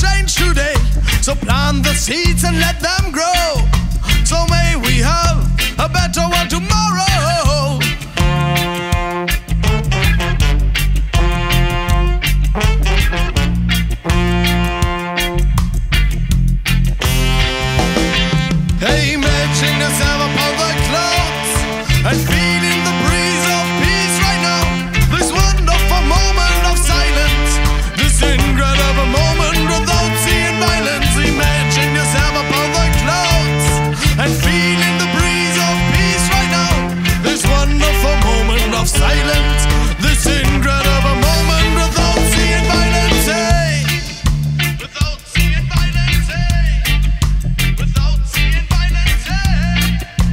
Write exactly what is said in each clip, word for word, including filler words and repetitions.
change today. So plant the seeds and let them grow. So may we have a better one tomorrow. Hey, matching yourself upon the clouds and feeling the breeze of peace right now. This wonderful moment of silence, this incredible moment without seeing violence. Imagine yourself upon the clouds and feeling the breeze of peace right now. This wonderful moment of silence, this incredible moment without seeing violence. Hey, without seeing violence. Hey, without seeing violence. Hey.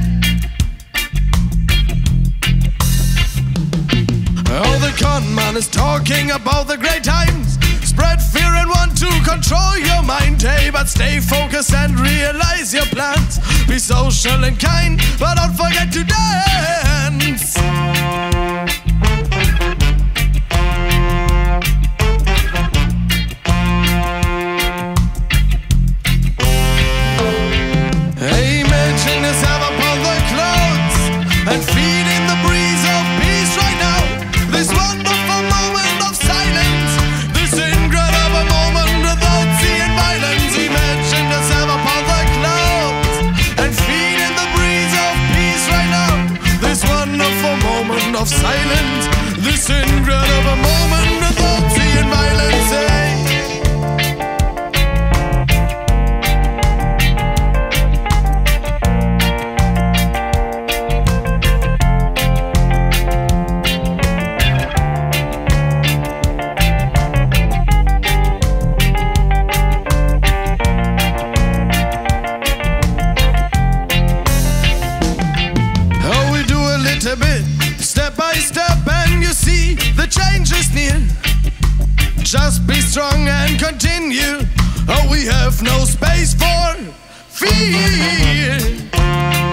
Oh, the con man is talking about the great times. Spread fear and want to control your mind. Hey, but stay focused and realize your plans. Be social and kind, but don't forget to dance. Hey, imagine yourself upon the clouds and feeling the breeze of peace right now. This wonderful moment of silence, this incredible moment without seeing violence. Imagine yourself upon the clouds and feeling the breeze of peace right now. This wonderful moment of silence, this incredible moment without seeing violence. Hey. A bit, step by step, and you see the change is near. Just be strong and continue. Oh, we have no space for fear.